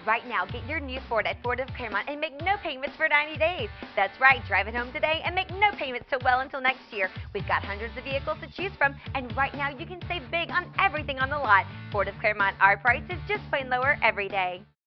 Right now, get your new Ford at Ford of Clermont and make no payments for 90 days. That's right, drive it home today and make no payments so well until next year. We've got hundreds of vehicles to choose from, and right now you can save big on everything on the lot. Ford of Clermont, our price is just plain lower every day.